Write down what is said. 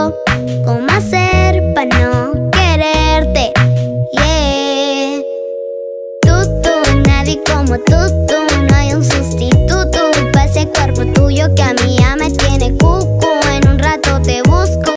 ¿Cómo hacer para no quererte? Yeah. Tú, nadie como tú, no hay un sustituto para ese cuerpo tuyo que a mí